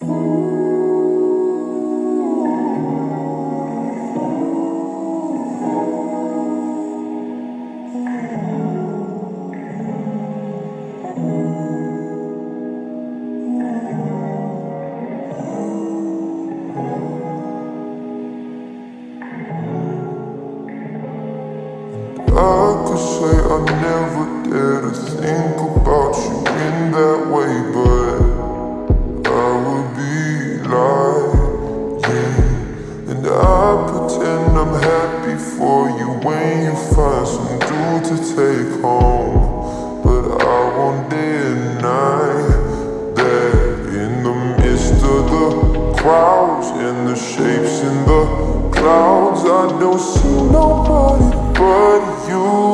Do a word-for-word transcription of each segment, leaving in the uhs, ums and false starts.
I could say I never dare to think about you in that way, but I would be lying. And I pretend I'm happy for you when you find some dude to take home. But I won't deny that in the midst of the crowds and the shapes in the clouds, I don't see nobody but you.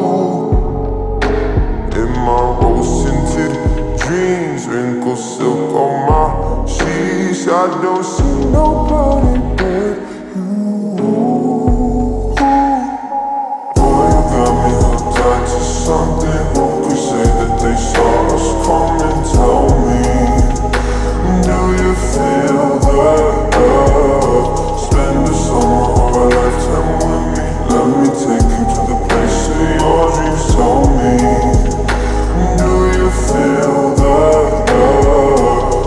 In my rose-tinted dreams, wrinkled silk on my sheets, I don't see nobody but you. Boy, you got me hooked onto something. Who could say that they saw us come and tell me? Do you feel that love? Spend the summer or a lifetime with me. Let me take you to the place that your dreams told me. Do you feel that love?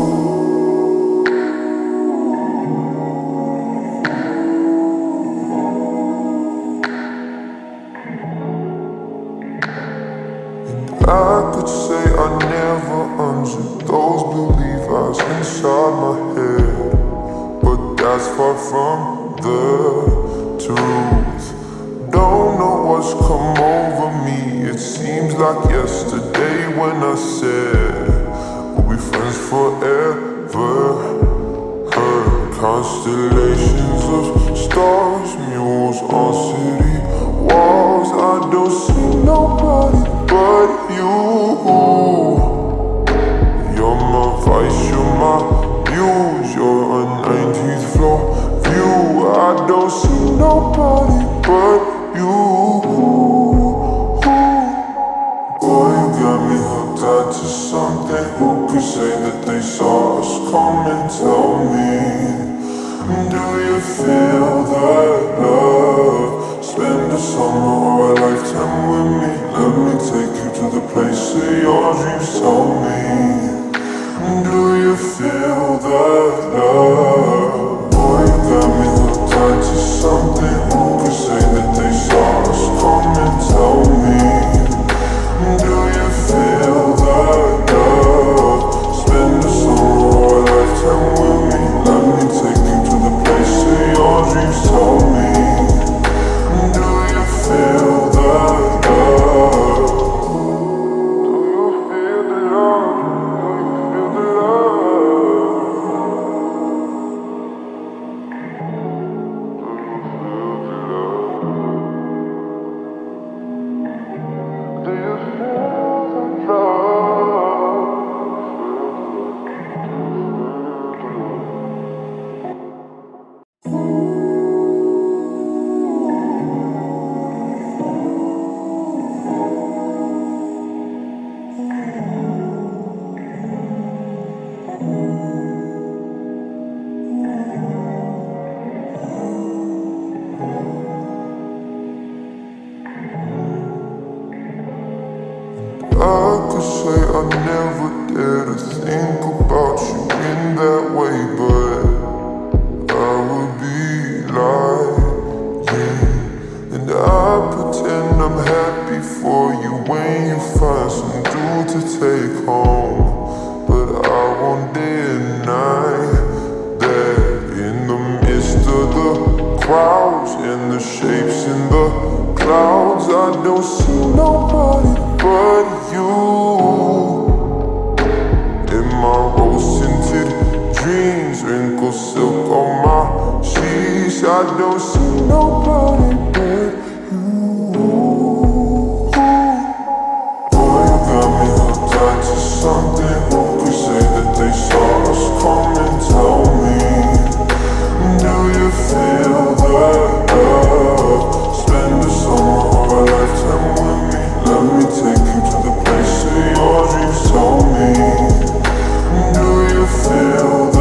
And I could say I never answered those belief eyes inside my head, but that's far from the truth. Don't know what's come over me. It seems like yesterday when I said we'll be friends forever. Heard constellations of stars, mules on city walls. I don't see nobody but you. You're my vice, you're my muse, you're a nineteenth floor view. I don't see nobody but you. Boy, you got me hooked onto something. Who could say that they saw us come and tell me? Do you feel that love? Spend the summer or a lifetime with me. Let me take you to the place that your dreams told me. Do you feel that love? Boy, you got me hooked onto something. Who could say that they saw us come and tell me? Do you feel that love? Spend the summer or a lifetime with me. Let me take you to the place that your dreams told me. Do you feel that love? I could say I never dare to think about you in that way, but I would be lying. And I pretend I'm happy for you when you find some dude to take home. But I won't deny that in the midst of the crowds and the shapes in the clouds, I don't see nobody but you. In my rose-tinted dreams, wrinkled silk on my sheets, I don't see nobody but you. Boy, you got me hooked onto something. Who could say that they saw us come and tell me? Do you feel that love? Spend the summer or a lifetime with me. Let me take you to the place that your dreams told me. Do you feel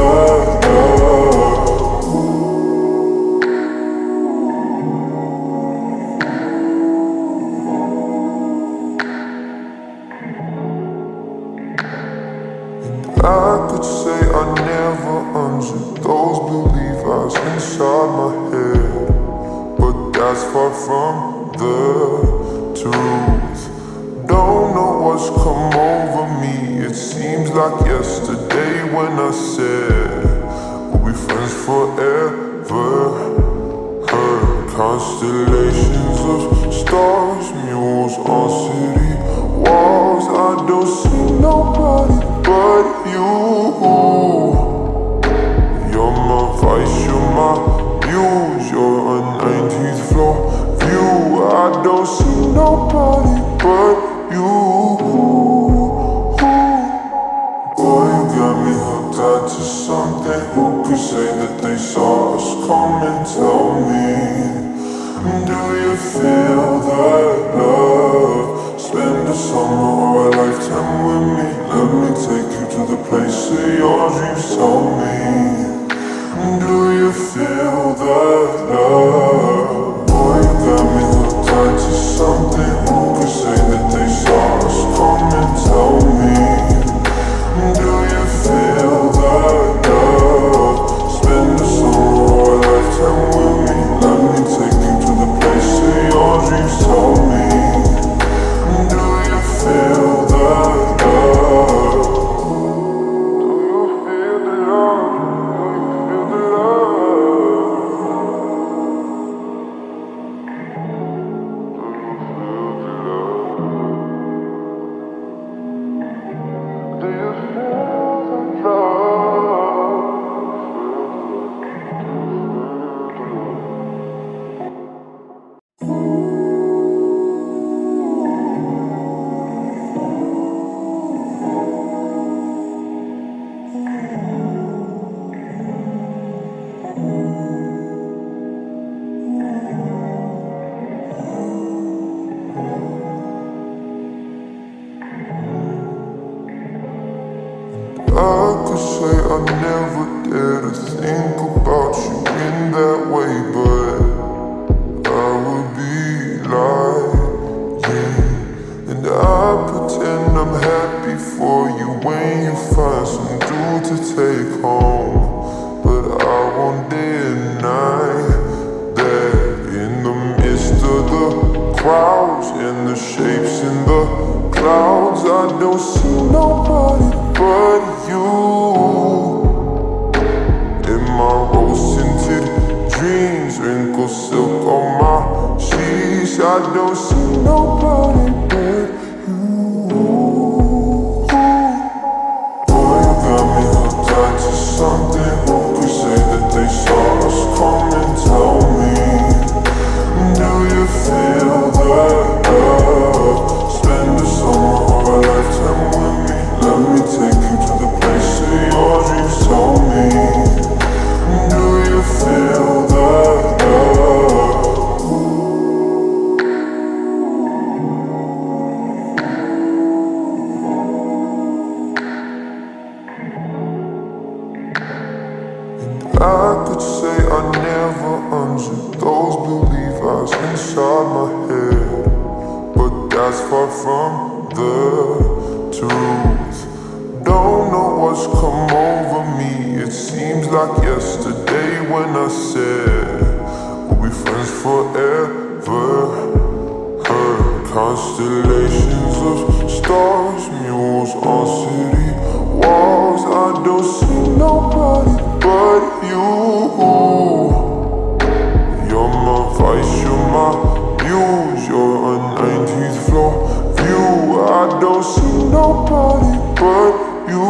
that's far from the truth. Don't know what's come over me. It seems like yesterday when I said we'll be friends forever. Heard constellations of stars, mules on city walls. I don't see nobody but you. You're my vice, you're my muse, you're a nineteenth floor view. I don't see nobody but you. Boy, you got me hooked out to something. Who could say that they saw us come and tell me? Do you feel that love? Spend a summer or a lifetime with me. Let me take you to the place of your dreams. Tell me, do you feel that love? Boy, you got me hooked on to something. Who could say that they saw us come and tell me? Do you feel that love? Spend a summer or a lifetime with me. Let me take you to the place of your dreams. Tell me, do you feel that love? Do you feel the love? Do you feel the love? Do you feel the I could say I never dare to think about you in that way, but I would be lying. And I pretend I'm happy for you when you find some dude to take home. But I won't deny that in the midst of the crowds and the shapes in the clouds, I don't see nobody but you. In my rose-tinted dreams, wrinkled silk on my sheets, I don't see nobody but you. Boy, you got me hooked on to something. Who could say that they saw us come and tell me? Do you feel that love? Spend a summer or a lifetime with me. Let me take you to the place of your dreams. Tell me, do you feel that love? And I could say I never answered those belief eyes inside my head, but that's far from the truth. Don't know what's come over me. It seems like yesterday when I said we'll be friends forever. Heard constellations of stars, mules on city walls. I don't see nobody but you. You're my vice, you're my muse, you're a nineteenth floor view. I don't see nobody but you.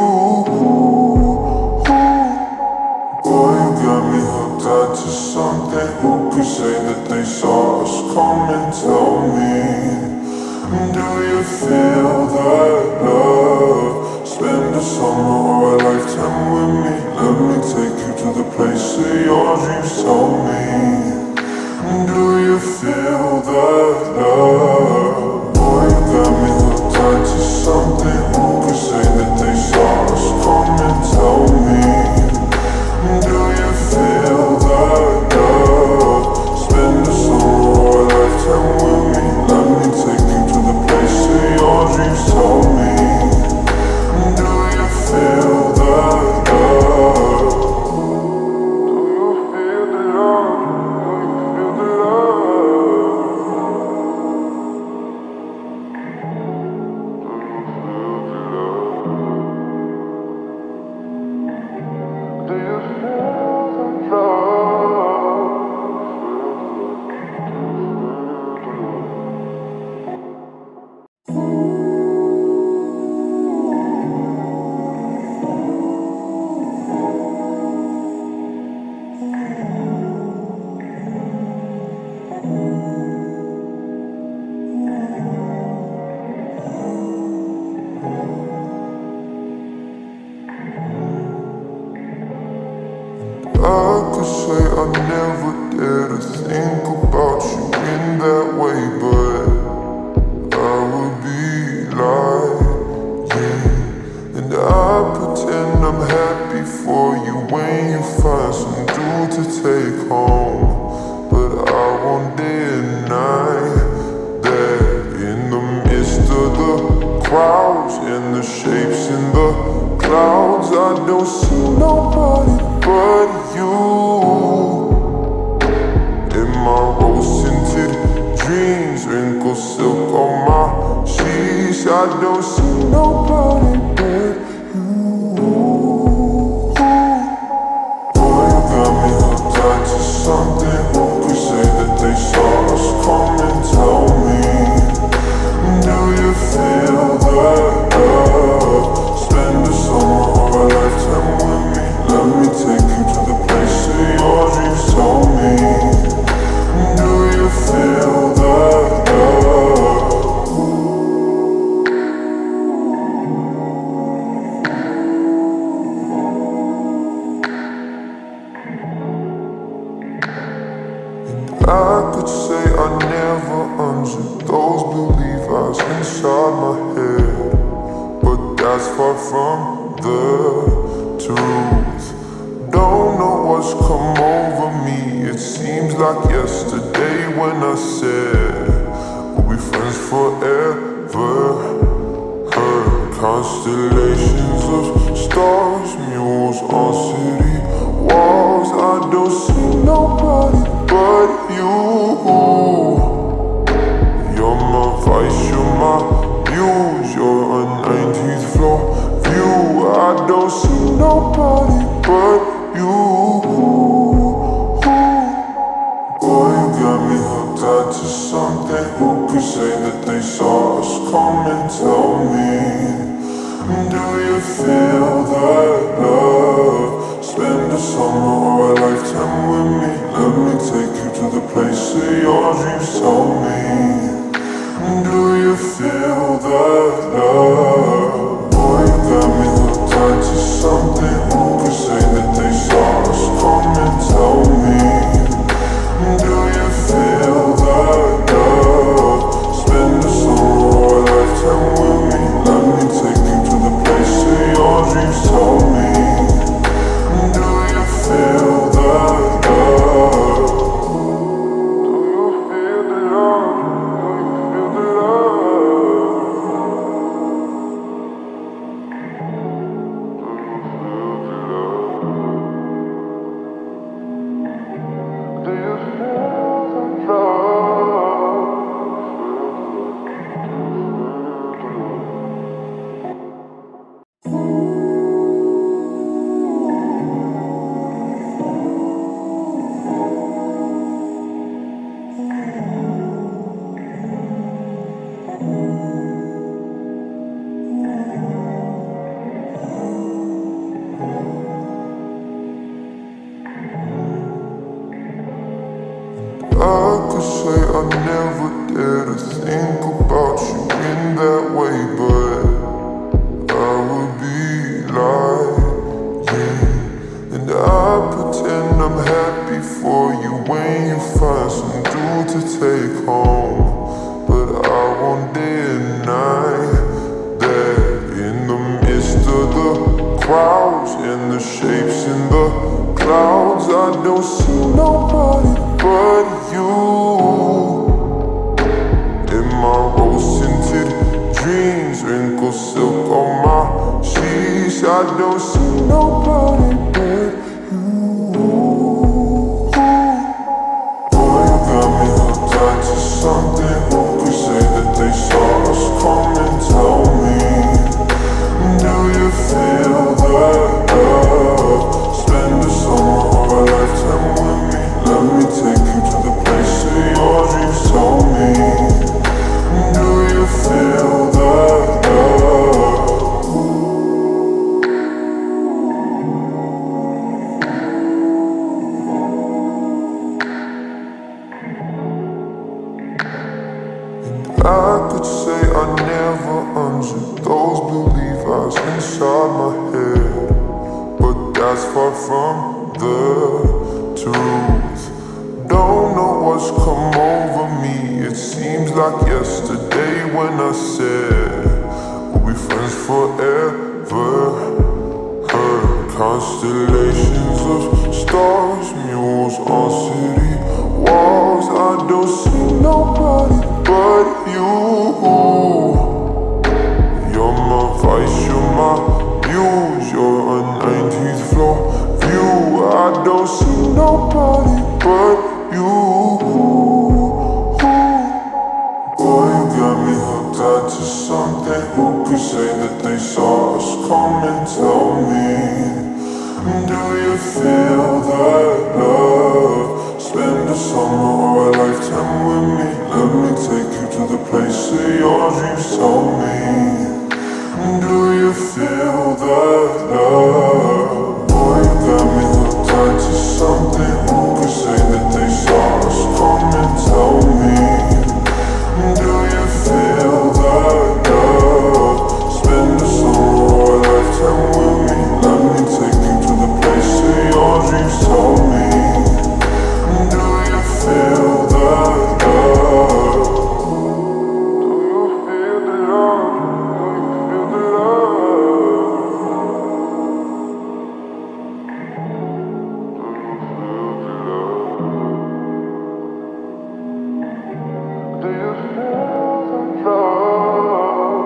Boy, you got me hooked out to something. Who could say that they saw us come and tell me? Do you feel that love? Spend a summer or a lifetime with me. Let me take you to the place of your dreams. Tell me, do you feel that love? Boy, you got me hooked on to something. Who could say that they saw us come and tell me? Do you feel that love? Spend a summer or a lifetime with me. Let me take you to the place of your dreams. Tell me, do you feel that love? Do you feel the love? think about you in that way, but I would be lying. And I pretend I'm happy for you when you find some dude to take home. But I won't deny that in the midst of the crowds and the shapes in the clouds, I don't see nobody but you. In my rose-tinted dreams, wrinkled silk on my sheets, I don't see nobody but you. Boy, you got me hooked on to something. Who could say that they saw us come and tell me? Do you feel that love? Spend the summer or a lifetime with me. Let me take you to the place that your dreams told me. Do you feel that love? I could say I never answered those belief eyes inside my head, but that's far from the truth. Don't know what's come over me. It seems like yesterday when I said we'll be friends forever. Heard constellations of stars, mules on city walls. I don't see nobody but you. You're my vice, you're my muse, you're a nineteenth floor view. I don't see nobody but you. Boy, you got me hooked on to something. Who could say that they saw us come and tell me? Do you feel that love? Spend a summer or a lifetime with me. Let me take you to the place that your dreams told me. Do you feel that love? Boy, you got me hooked on to something. Who could say that they saw us come and tell me? Do you feel that love? Spend a summer or a lifetime with me. Let me take you to the place that your dreams told me. Do you feel that love? Do you feel the love? Do you feel the love? Do you feel the love? I could say I never dare to think about you in that way, but I would be lying. And I pretend I'm happy for you when you find some dude to take home. But I won't deny that in the midst of the crowds and the shapes in the clouds, I don't see nobody but you. In my rose-tinted dreams, wrinkled silk on my sheets, I don't see nobody but you. Boy, you got me hooked on to something. Who could say that they saw us come and tell me? Do you feel that love? Spend the summer or a lifetime with me. Let me take you to the place that your dreams told me. Do you feel that love? I could say I never answered those belief eyes inside my head, but that's far from the truth. Don't know what's come over me. It seems like yesterday when I said we'll be friends forever. Heard constellations of stars, mules on city walls. I don't see nobody but you. You're my vice, you're my muse, you're a nineteenth floor view. I don't see nobody but you. Boy, you got me hooked out to something. Who could say that they saw us coming? Tell me, do you feel that love? Spend a summer or a lifetime with me. Let me take you to the place of your dreams. Tell me, do you feel that love? Boy, you got me hooked on to something. Who could say that they saw us coming? Tell me, do you feel that love? Spend a summer or a lifetime with me. Let me take you to the place of your dreams. Tell me, do you feel that love? Do you feel the love? Do you feel the love? Do you feel the love?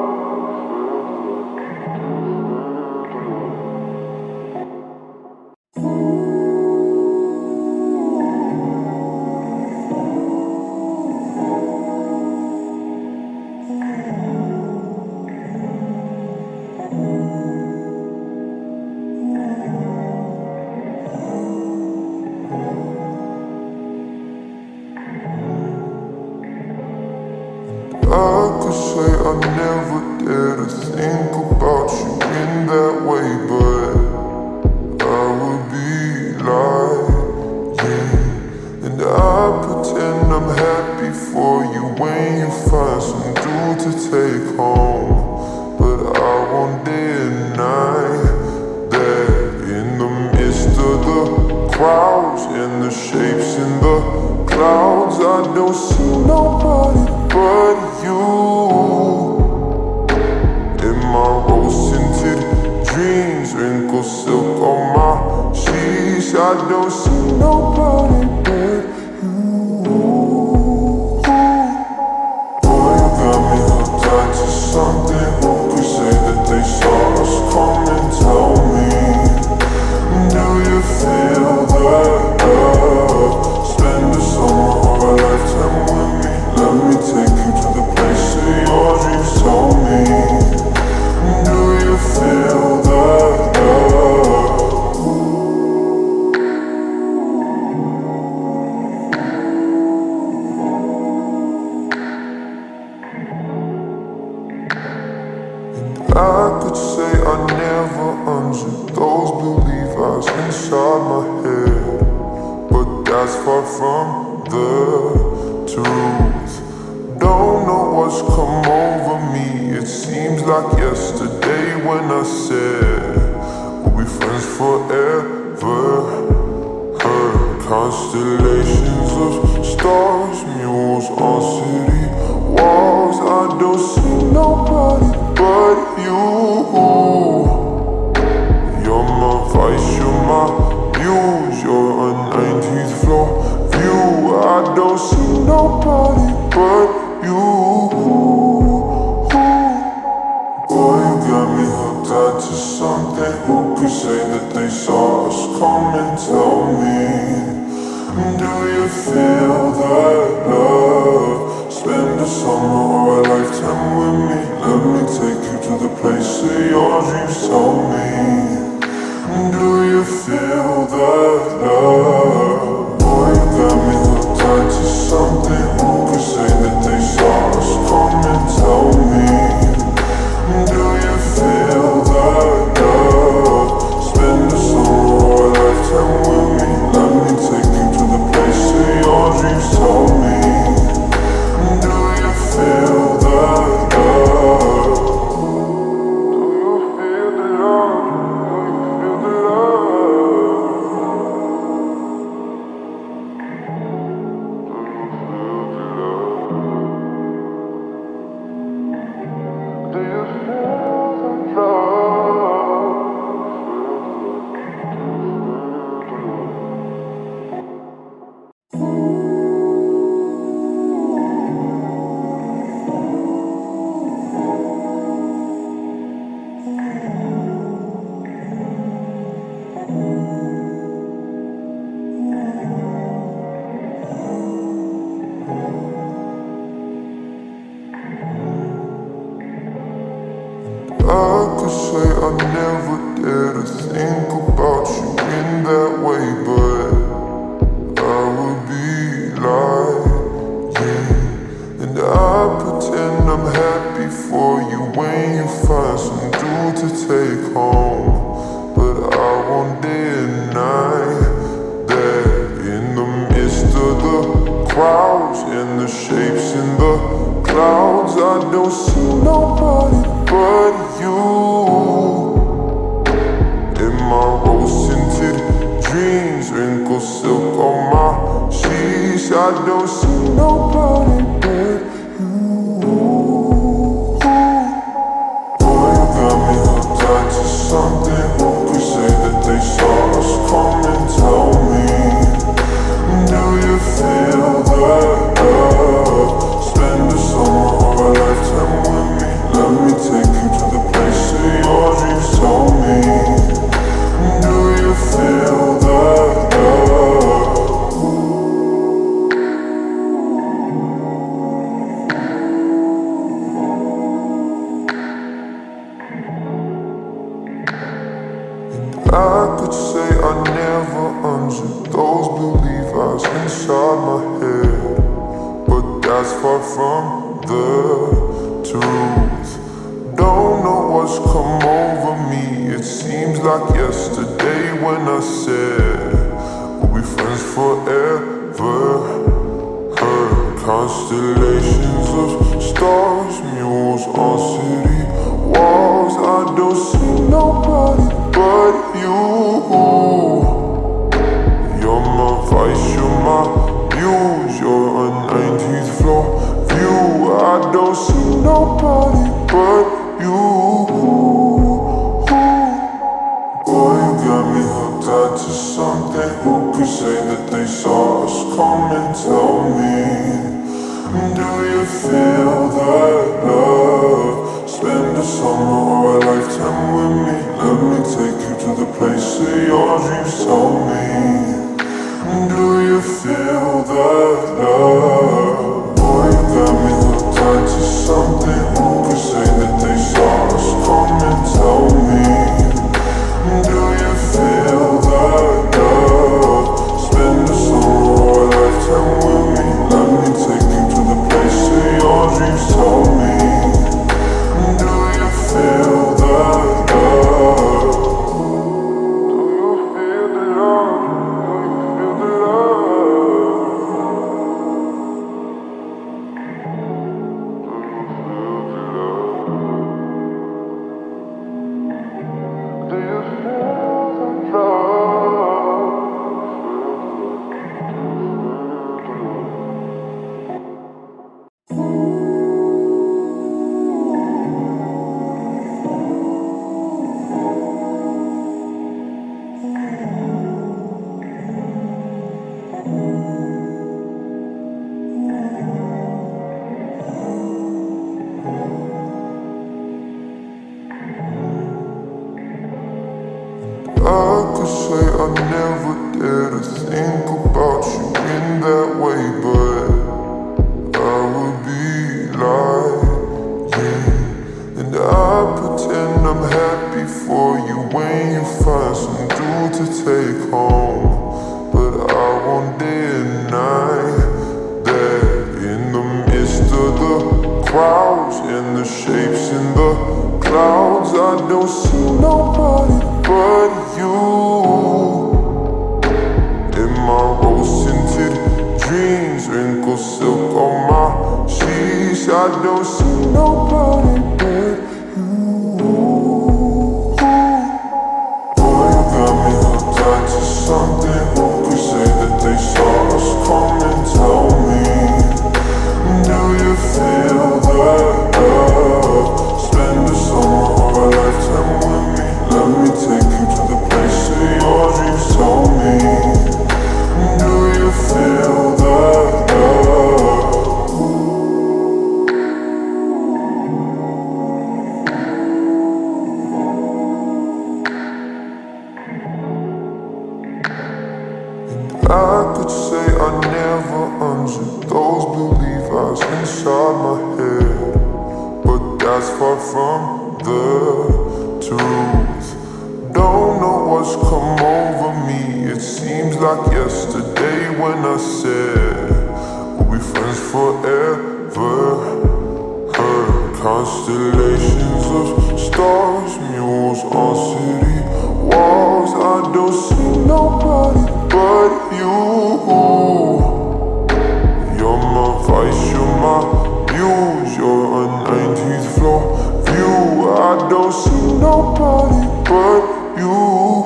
I could say I never dare to think about you in that way, but I would be lying. And I pretend I'm happy for you when you find some dude to take home. But I won't deny that in the midst of the crowds and the shapes in the clouds, I don't see nobody but you. In my rose-tinted dreams, wrinkled silk on my sheets, I don't see nobody but you. Boy, you got me hooked on to something. Who could say that they saw us coming? Tell me, do you feel that love? Spend a summer or a lifetime with me. Let me take you to the place of your dreams. Tell me, do you feel that love? And I could say I never answered those belief eyes inside my head, but that's far from the truth. Don't know what's come over me. It seems like yesterday when I said we'll be friends forever. Heard constellations of stars, mules on city walls. I don't see nobody but you. You're my vice, you're my muse, you're a nineteenth floor view. I don't see nobody but you. Boy, you got me hooked out to something. Who could say that they saw us coming? Tell me, do you feel that love? Spend a summer or a lifetime with me. Let me take you to the place of your dreams. Tell me, do you feel that love? Boy, you got me hooked on to something. Who could say that they saw us coming? Tell me, do you feel that love? Spend a summer or a lifetime with me. Let me take you to the place of your dreams. Tell me. could say I never dare to think about you in that way, but I would be lying. And I pretend I'm happy for you when you find some dude to take home. But I won't deny that in the midst of the crowds and the shapes in the clouds, I don't see nobody but you. In my rose-tinted dreams, wrinkled silk on my sheets, I don't see nobody but you. Boy, you got me hooked on to something. Who could say that they saw us come and tell me? Do you feel that love? Spend the summer or a lifetime with me. Let me take you to the place that your dreams told me. Do you feel that love? And I could say I never answered those belief eyes inside my head, but that's far from the truth. Don't know what's come over me. It seems like yesterday when I said we'll be friends forever. Heard constellations of stars, mules on city walls. I don't see nobody but you. You're my vice, you're my muse, you're a nineteenth floor view. I don't see nobody but you. Boy, you got me hooked on to something. Who could say that they saw us come and tell me? Do you feel that love? Spend the summer or a lifetime with me. Let me take you to the place that your dreams told me. Do you feel that love? Boy, you got me hooked on to something. Who could say that they saw us come and tell me? Do you feel that love? Spend the summer or a lifetime with me. Let me take you to the place that your dreams told me. Do you feel that love? I could say I never dare to think about you in that way, but I would be lying. And I pretend I'm happy for you when you find some dude to take home. But I won't deny that in the midst of the crowds and the shapes in the clouds, I don't see nobody but you. In my rose-tinted dreams, wrinkled silk on my sheets, I don't see nobody but you. Boy, you got me hooked on to something. Who could say that they saw us come and tell me? Do you feel that love? Spend the summer or a lifetime with me. Let me take you to the place that your dreams told me. Do you feel that love? And I could say I never answered those belief eyes inside my head, but that's far from the truth. Don't know what's come over me. It seems like yesterday when I said we'll be friends forever. Heard constellations of stars, mules on city walls. I don't see nobody but you. You're my vice, you're my muse, you're a nineteenth floor view. I don't see nobody but you.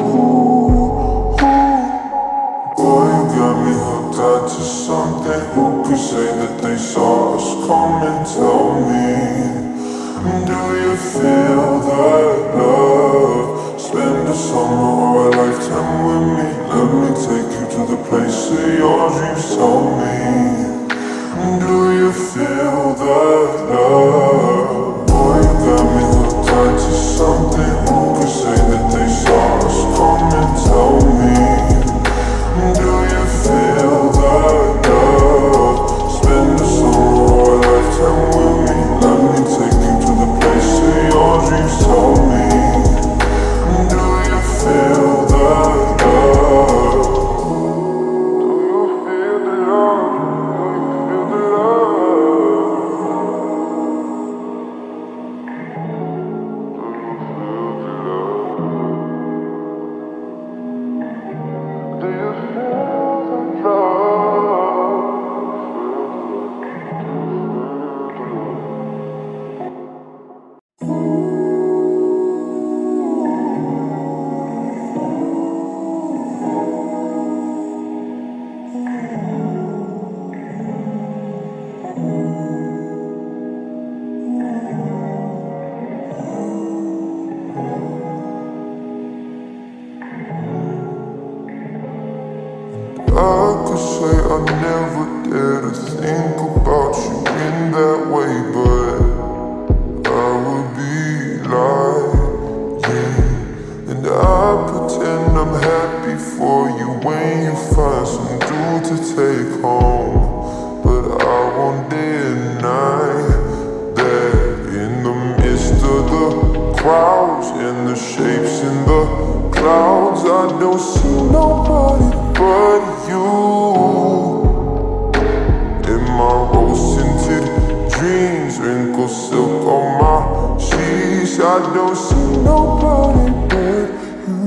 Boy, you got me hooked out to something. Who could say that they saw us coming? Tell me, do you feel that love? Spend a summer or a lifetime with me. Let me take you to the place of your dreams. Tell me, do you feel that love? Boy, you got me hooked on to something. Who could say that they saw us coming? Tell me, do you feel that love? Spend a summer or a lifetime with me. Let me take you to the place of your dreams. Tell me, do you feel that love? Do you feel the love? Do you feel the love? Do you feel the I could say I never dare to think about you in that way, but I would be lying. And I pretend I'm happy for you when you find some dude to take home. But I won't deny that in the midst of the crowds and the shapes in the clouds, I don't see nobody but you. In my rose-tinted dreams, wrinkled silk on my sheets, I don't see nobody but you.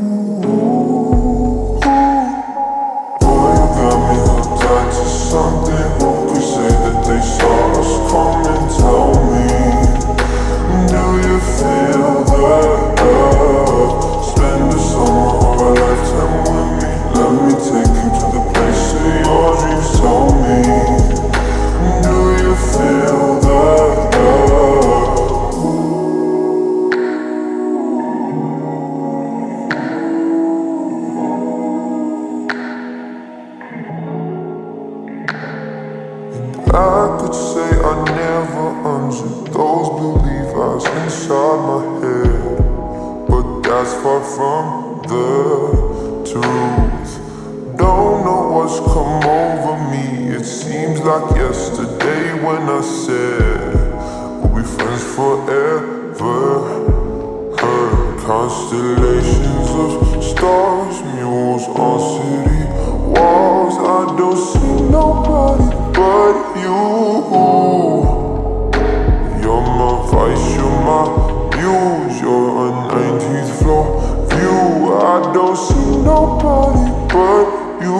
Boy, you got me hooked on to something. Who could say that they saw us coming? Tell me, do you feel that love? Spend a summer or a lifetime with me. Let me take you to the place of your dreams. Tell me, do you feel that love? I could say I never answered those belief eyes inside my head, but that's far from the truth. Don't know what's come over me. It seems like yesterday when I said we'll be friends forever. Heard constellations of stars, mules on city walls. I don't see nobody but you. You're my vice, you're my muse, you're a nineteenth floor view. I don't see nobody but you.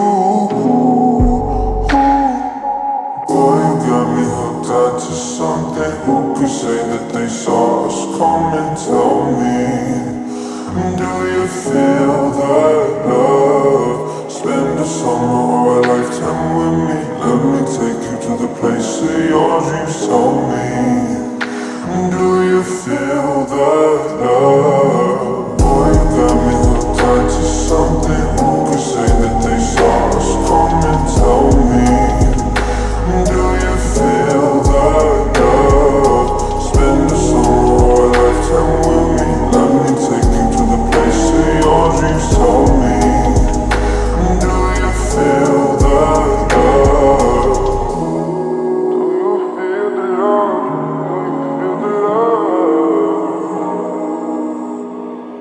Boy, you got me hooked out to something. Who could say that they saw us coming? Tell me, do you feel that love? Spend a summer or a lifetime with me. Let me take you to the place of your dreams. Tell me, do you feel that love? Boy, you got me hooked on to something. Who could say that they saw us coming? Tell me, do you feel that love? Spend a summer or a lifetime with me. Let me take you to the place of your dreams. Tell me, do you feel that love? Do you feel the love? Do you feel the love?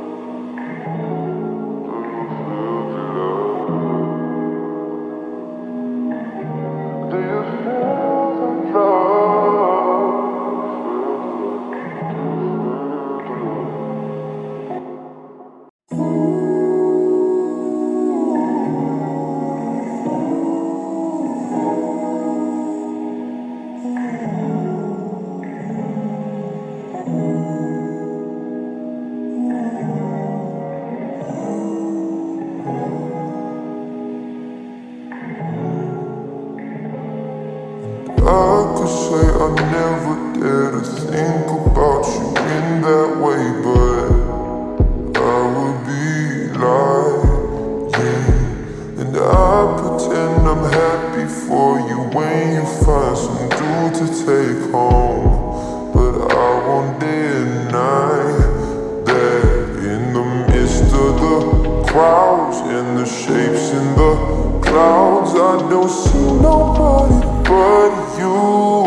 could say I never dare to think about you in that way, but I would be lying. And I pretend I'm happy for you when you find some dude to take home. But I won't deny that in the midst of the crowds and the shapes in the clouds, I don't see nobody but you.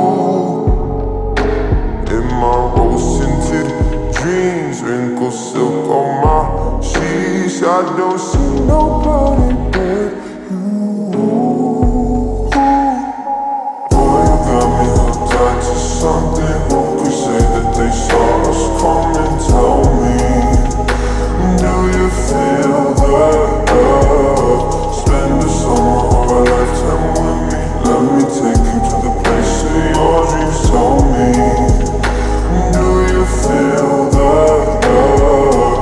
In my rose-tinted dreams, wrinkled silk on my sheets, I don't see nobody but you. Boy, you got me hooked on to something. Who could say that they saw us come and tell me? Do you feel that love? Spend the summer or a lifetime with me. Let me take you to the place that your dreams told me. Do you feel that love?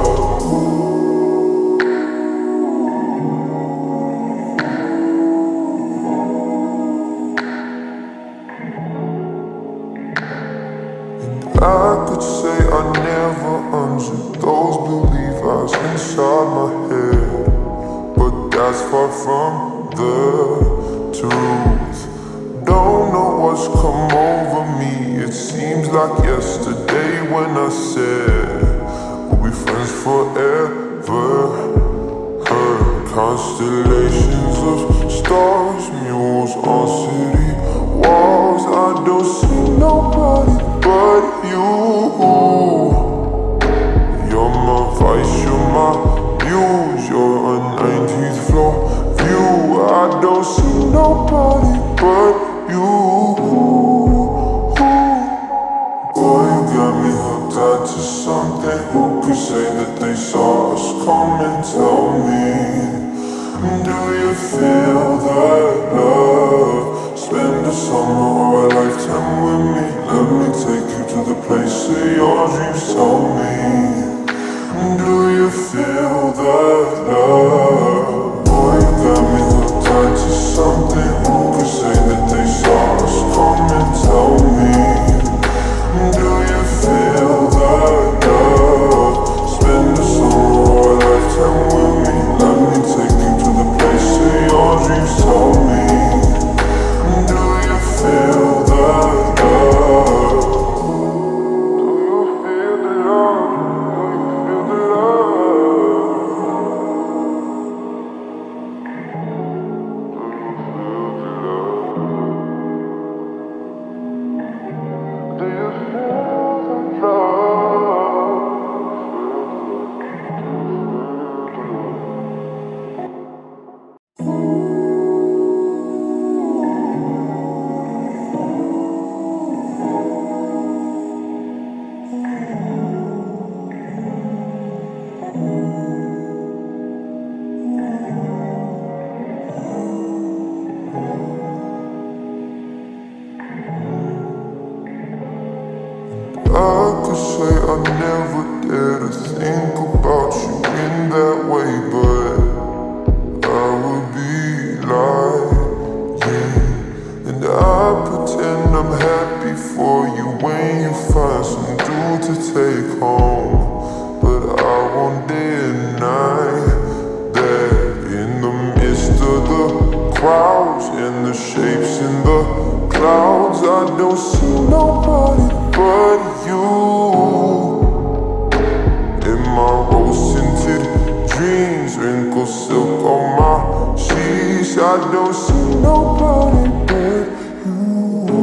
And I could say I never answered those belief eyes inside my head, but that's far from the truth. Don't know what's come over me. It seems like yesterday when I said we'll be friends forever. Heard constellations of stars, mules on city walls. I don't see nobody but you. You're my vice, you're my muse, you're a nineteenth floor view. I don't see nobody but you. Boy, you got me hooked on to something. Who could say that they saw us come and tell me? Do you feel that love? Spend a summer or a lifetime with me. Let me take you to the place that your dreams told me. Do you feel that love? Boy, you got me hooked on to something. Who could say that they saw us come and tell me? Do you feel that love? Spend a summer or a lifetime with me. Let me take you to the place that your dreams told me. Do you feel that love? Do you feel the love? Do you feel the love? Do you feel the love? I could say I never dare to think about you in that way, but I would be lying. And I pretend I'm happy for you when you find some dude to take home. But I won't deny that in the midst of the crowds and the shapes in the clouds, I don't see nobody but you. In my rose-tinted dreams, wrinkled silk on my sheets, I don't see nobody but you.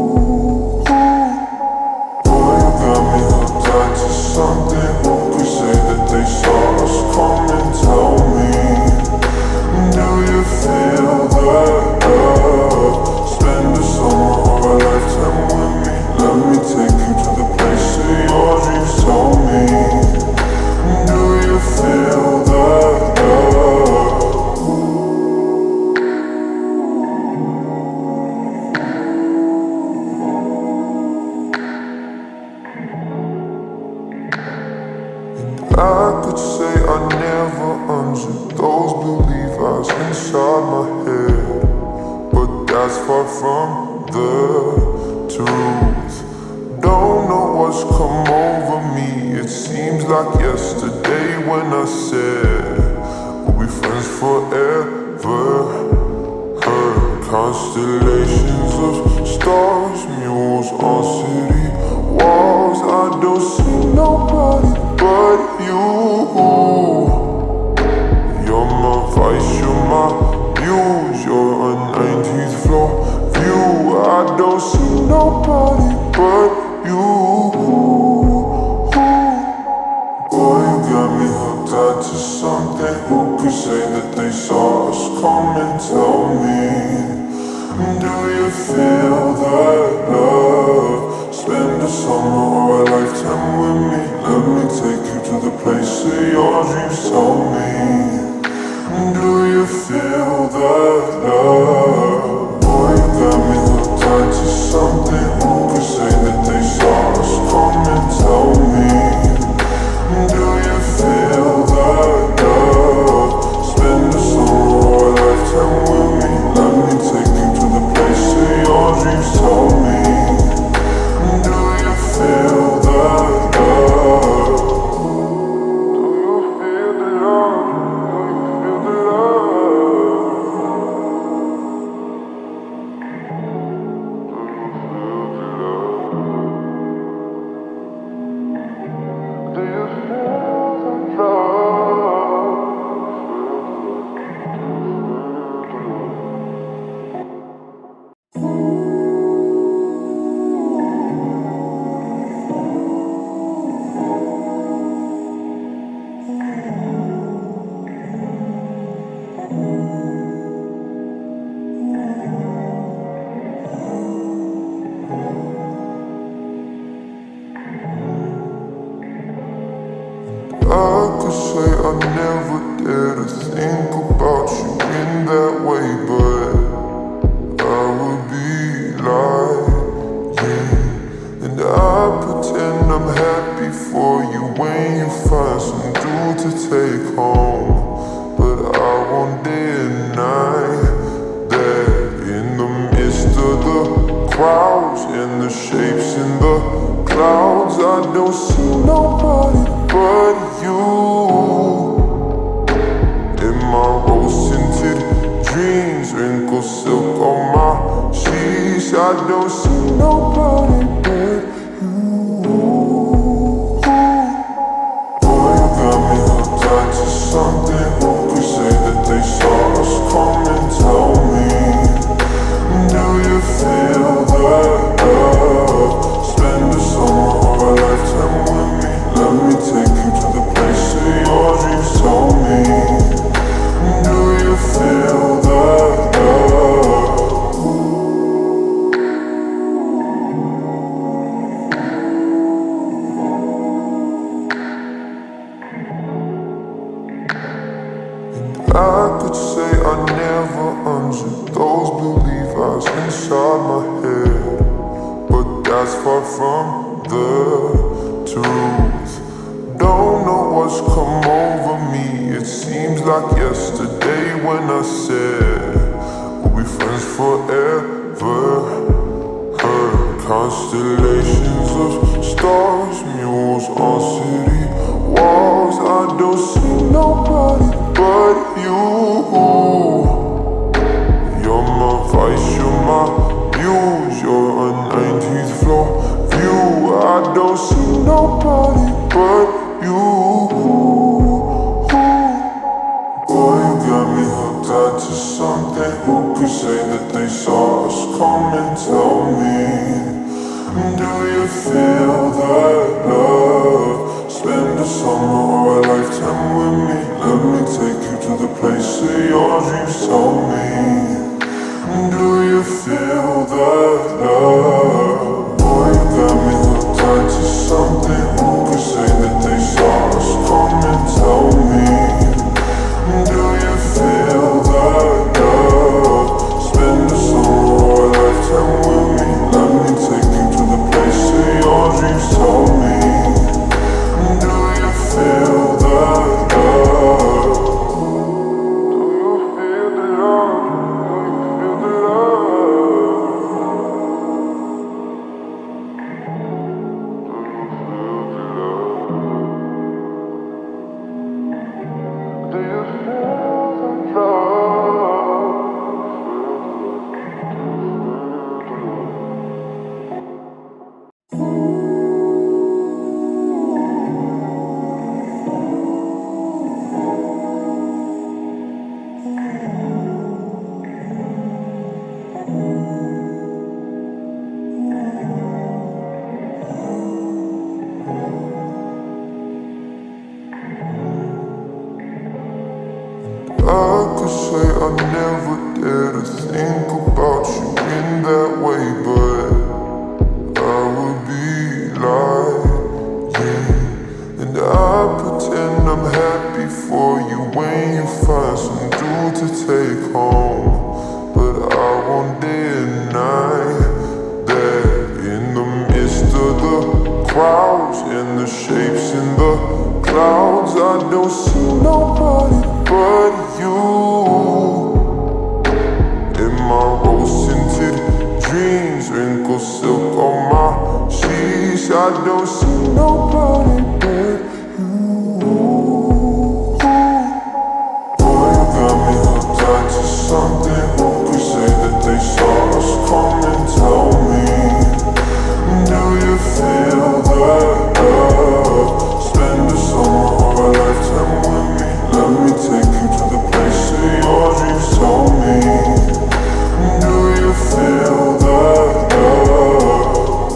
Boy, you got me hooked on to something. Who could say that they saw us come and tell me? Do you feel that love? Spend the summer or a lifetime with me. Let me take you to the place that your dreams told me. Do you feel that love? And I could say I never answered those belief eyes inside my head, but that's far from the truth. Don't know what's come over me. It seems like yesterday when I said we'll be friends forever. Heard constellations of stars, mules on city walls. I don't see nobody but you. You're my vice, you're my muse, you're a nineteenth floor view. I don't see nobody but you. Boy, you got me hooked up to something. Who could say that they saw us? Come and tell me, do you feel that love? Spend a summer or a lifetime with me. Let me take you to the place of your dreams. Tell me, do you feel that love? Boy, you got me hooked on to something. Who could say that they saw us? Come and tell me, do you feel that love? Spend a summer or a lifetime with me. Let me take you to the place of your dreams. Tell me, do you feel that love? Do you feel the love? Do you feel the love? Do you feel the I could say I never dare to think about you in that way, but I would be lying. And I pretend I'm happy for you when you find some dude to take home. But I won't deny that in the midst of the crowds and the shapes in the clouds, I don't see nobody but you. In my rose-tinted dreams, wrinkled silk on my sheets, I don't see nobody but you. Boy, you got me hooked on to something. Who could say that they saw us? Come and tell me, do you feel that love? Spend a summer or a lifetime with me. Let me take you to the place of your dreams. Tell me, do you feel that love? I could say I never understood those belief eyes inside my head, but that's far from the truth. Don't know what's come over me. It seems like yesterday when I said we'll be friends forever. Heard constellations of stars, mules on city walls. I don't see nobody but you. You're my vice, you're my muse, you're a nineteenth floor view. I don't see nobody but you. Boy, you got me hooked up to something. Who could say that they saw us? Come and tell me, do you feel that love? Spend a summer or a lifetime with me. Let me take you to the place of your dreams. Tell me, do you feel that love? Boy, you got me hooked on to something. Who could say that they saw us? Come and tell me, do you feel that love? Spend a summer or a lifetime with me. Let me take you to the place of your dreams. Tell me, do you feel that love? Do you feel the love? Do you feel the love? could say I never dare to think about you in that way, but I would be lying. And I pretend I'm happy for you when you find some dude to take home. But I won't deny that in the midst of the crowds and the shapes in the clouds, I don't see nobody but you. In my rose-tinted dreams, wrinkled silk on my sheets, I don't see nobody but you. Boy, you got me hooked on to something. Who could say that they saw us come and tell me? Do you feel that love? Spend the summer or a lifetime with me. Let me take you to the place of your dreams. Tell me, do you feel that love?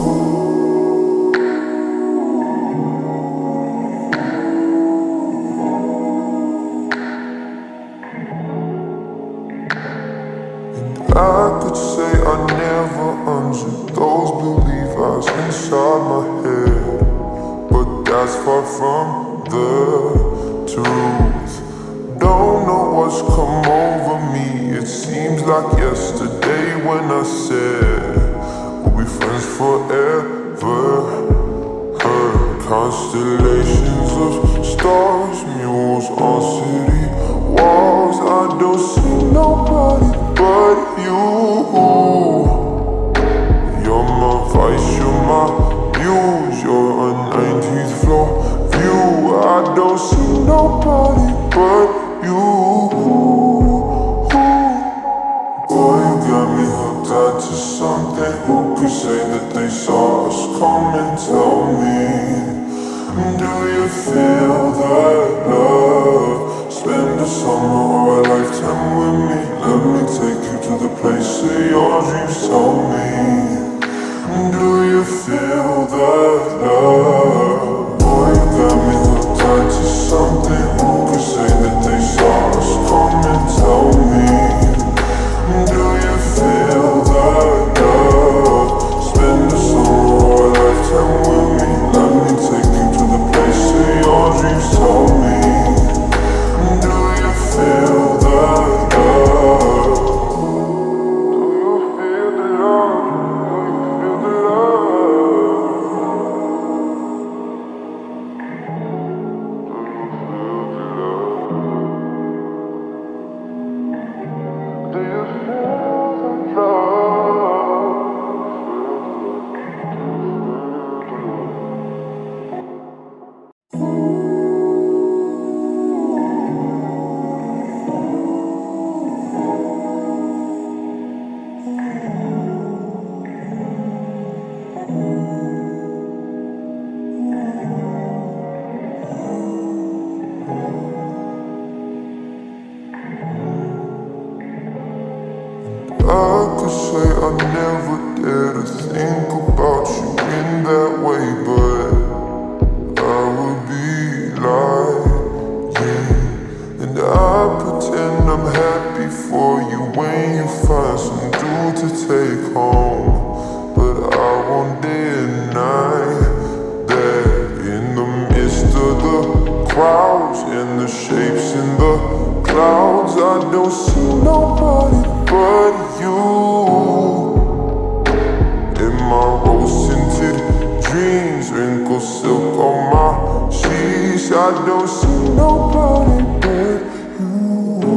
And I could say I never answered those belief eyes inside my head, but that's far from the truth. Don't know what's come over me. It seems like yesterday when I said we'll be friends forever. Heard constellations of stars, mules on city walls. I don't see nobody but you. You're my vice, you're my muse, you're a nineteenth floor view. I don't see nobody but you. Boy, you got me hooked on to something. Who could say that they saw us come and tell me? Do you feel that love? Spend a summer or a lifetime with me. Let me take you to the place of your dreams. Tell me, do you feel that love? Boy, you got me hooked on to something. Who could say that they saw us come and tell me? Do you feel that love? Spend a summer or a lifetime with me. Let me take you to the place of your dreams. Tell me, do you feel that love? Do you feel the love? Do you feel the love? Do you feel the love? I could say I never dare to think about you in that way, but I would be lying. And I pretend I'm happy for you when you find some dude to take home. But I won't deny that in the midst of the crowds and the shapes in the clouds, I don't see nobody but you. In my rose-tinted dreams, wrinkled silk on my sheets, I don't see nobody but you.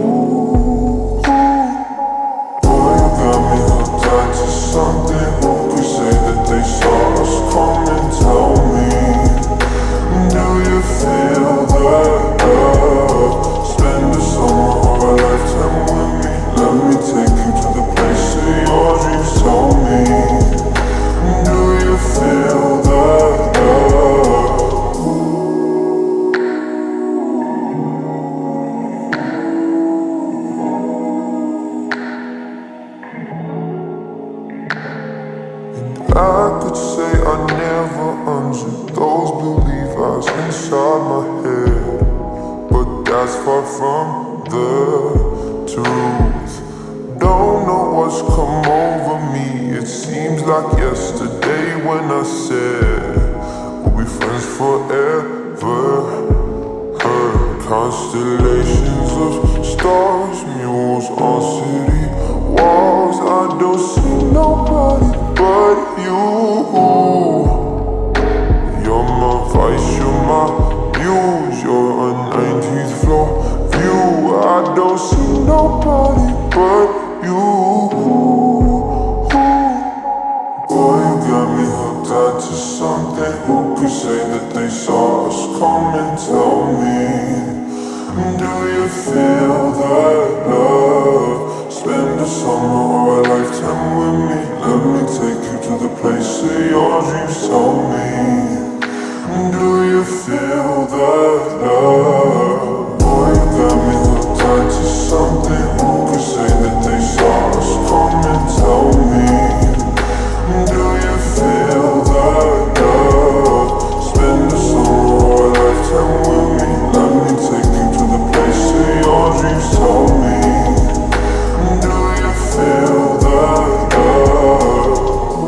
Boy, you got me hooked on to something. Who could say that they saw us come and tell me? Do you feel that love? Spend a summer or a lifetime with me. Let me take you to the place of your dreams. Tell me, do you feel that love? And I could say I never answered those belief eyes inside my head, but that's far from the truth. Don't know what's come over me. It seems like yesterday when I said we'll be friends forever. Heard constellations of stars, mules on city walls. I don't see nobody but you. You're my vice, you're my muse. You're a nineteenth floor view. I don't see nobody but you. Boy, you got me hooked up to something. Who could say that they saw us? Come and tell me, do you feel that love? Spend a summer or a lifetime with me. Let me take you to the place of your dreams. Tell me, do you feel that love? Boy, you got me hooked on to something. Who could say that they saw us? Come and tell me, do you feel that love? Spend a summer or a lifetime with me. Let me take you to the place of your dreams. Tell me, do you feel that love?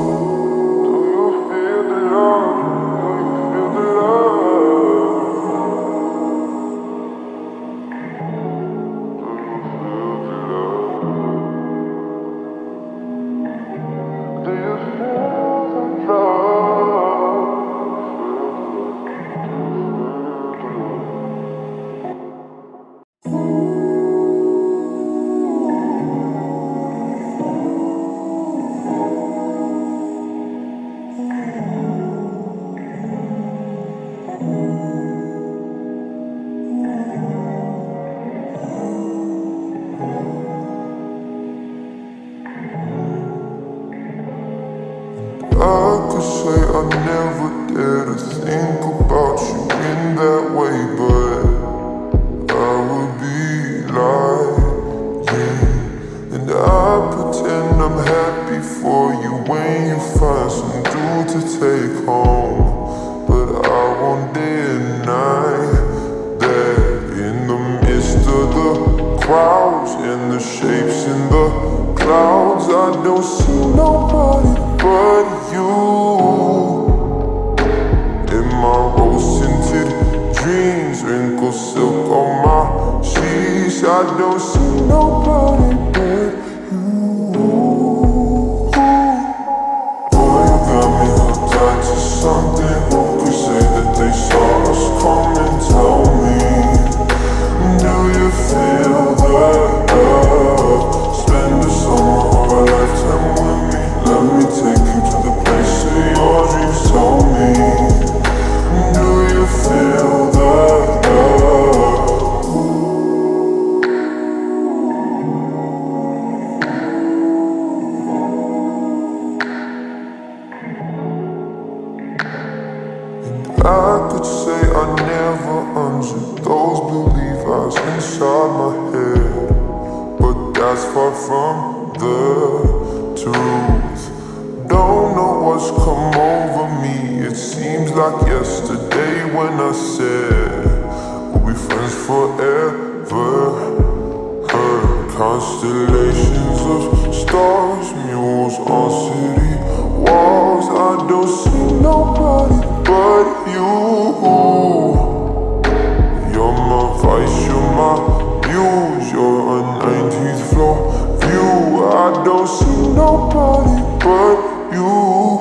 I could say I never dare to think about you in that way, but I would be lying. And I pretend I'm happy for you when you find some dude to take home. But I won't deny that in the midst of the crowds and the shapes in the clouds, I don't see nobody but you. In my rose-tinted dreams, wrinkled silk on my sheets, I don't see nobody but you. Boy, you got me hooked on to something. Who could say that they saw us? Come and tell me, do you feel that love? Spend a summer or a lifetime with me. Let me take you to the place of your dreams. Tell me, do you feel that love? And I could say I never answered those belief eyes inside my head, but that's far from the truth. Don't know what's come over me. It seems like yesterday when I said we'll be friends forever. Heard constellations of stars, mules on city walls. I don't see nobody but you. You're my vice, you're my muse. You're a nineteenth floor view. I don't see nobody but you.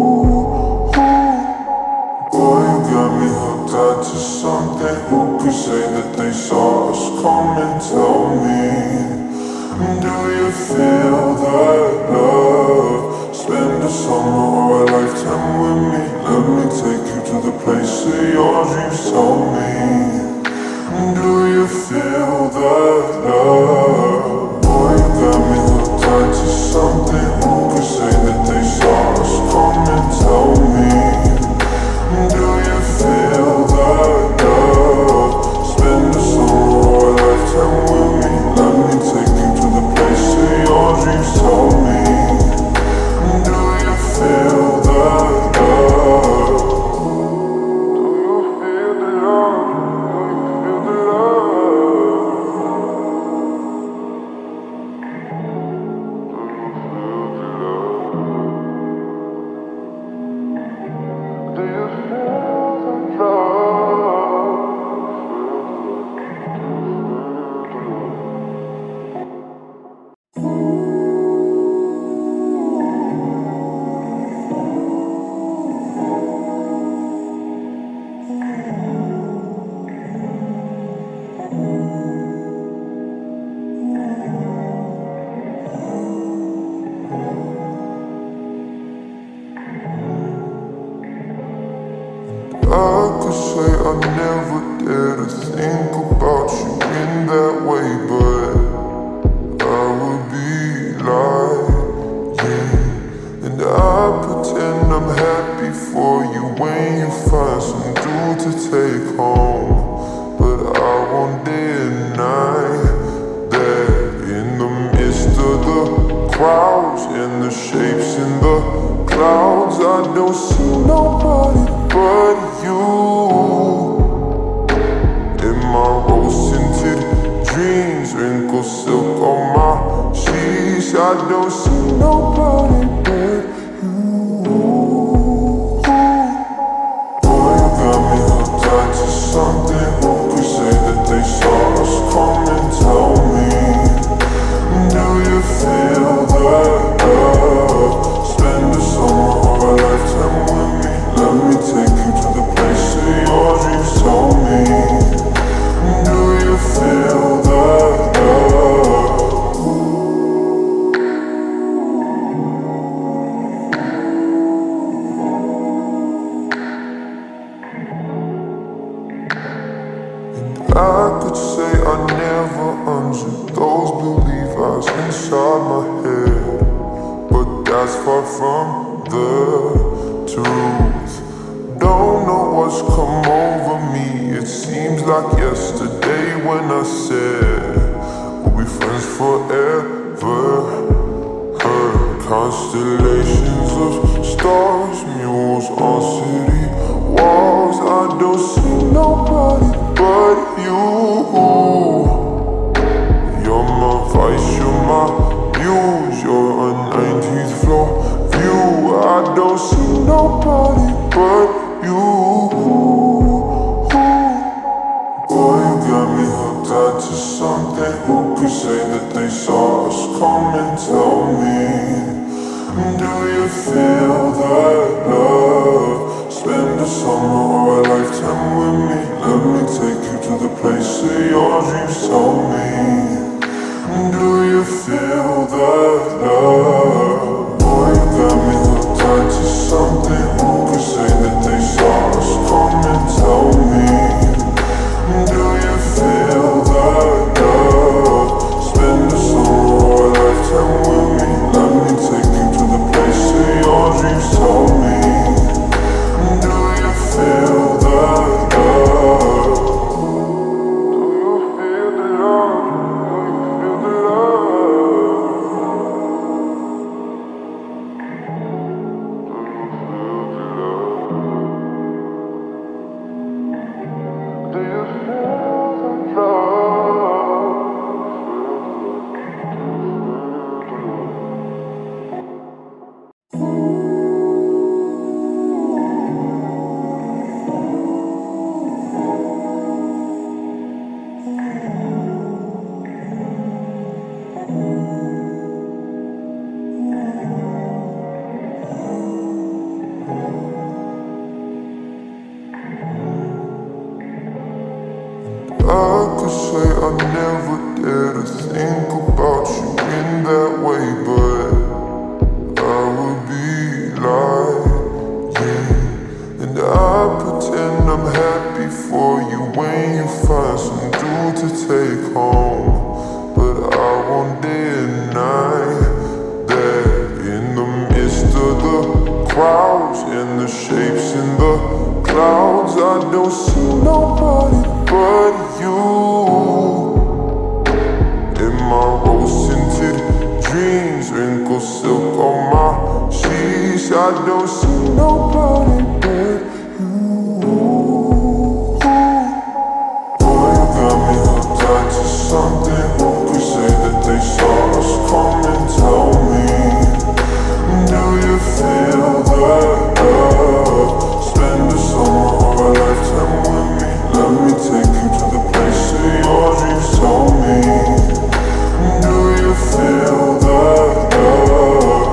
Boy, you got me hooked up to something. Who could say that they saw us? Come and tell me, do you feel that love? Spend a summer or a lifetime with me. Let me take you to the place of your dreams. Tell me, do you feel that love? Boy, you got me hooked on to something. Who could say that they saw us? Come and tell me, do you feel that love? Spend a summer or a lifetime with me. Let me take you to the place of your dreams. Tell me, do you feel that love? Do you feel the love? could say I never dare to think about you in that way, but I would be lying. And I pretend I'm happy for you when you find some dude to take home. But I won't deny that in the midst of the crowds and the shapes in the clouds, I don't see nobody but you. In my rose-tinted dreams, wrinkled silk on my sheets, I don't see nobody but you. Boy, you got me hooked up to something. Who could say that they saw us come and tell me? Do you feel that love? Spend the summer of a lifetime with me. Let me take you to the place of your dreams. Tell me, do you feel that love? I could say I never answered those belief eyes inside my head, but that's far from the truth. Don't know what's come over me. It seems like yesterday when I said we'll be friends forever. Heard constellations of stars, mules on city walls. I don't see nobody but you. You're my vice, you're my muse, you're a nineteenth floor view. I don't see nobody but you. Boy, you got me hooked up to something. Who could say that they saw us come and tell me? Do you feel that love? Spend the summer or a lifetime with me. Let me take you to the place of your dreams. Tell me, do you feel that love? Boy, you got me hooked on to something. Who could say that they saw us come and tell me? Do you feel that love? Spend the summer or a lifetime with me. Let me take you to the place of your dreams. Tell me, do you feel that love? Do you feel the love? Do you feel the love? Do you feel the love? I could say I never dare to think about you in that way, but I would be lying. And I pretend I'm happy for you when you find some dude to take home. But I won't deny that in the midst of the crowds and the shapes in the clouds, I don't see nobody but you. In my rose-tinted dreams, wrinkled silk on my sheets, I don't see nobody but you. Boy, you got me hooked up to something. Who could say that they saw us come and tell me? Do you feel that love? Spend the summer or a lifetime with me. Let me take you to the place of your dreams. Tell me, do you feel that love?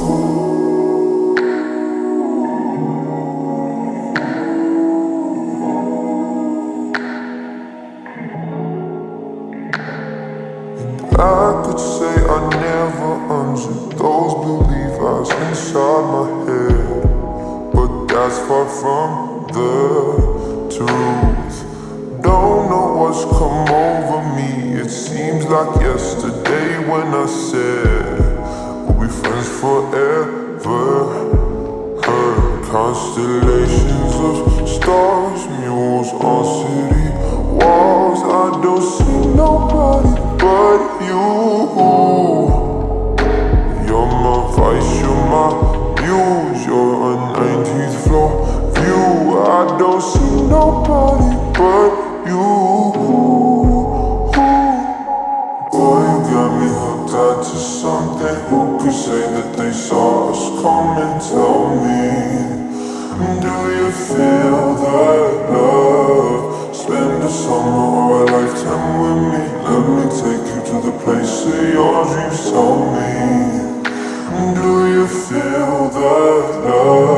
I could say I never answered those belief eyes inside my head, but that's far from the truth. Don't know what's come over me. It seems like yesterday when I said we'll be friends forever. Heard constellations of stars, mules on city walls. I don't see nobody but you. You're my vice, you're my muse. You're a nineteenth floor view. I don't see nobody but you. Boy, you got me hooked out to something. Who could say that they saw us coming? Tell me, do you feel that love? Spend a summer or a lifetime with me. Let me take you to the place of your dreams. Tell me, do you feel that love?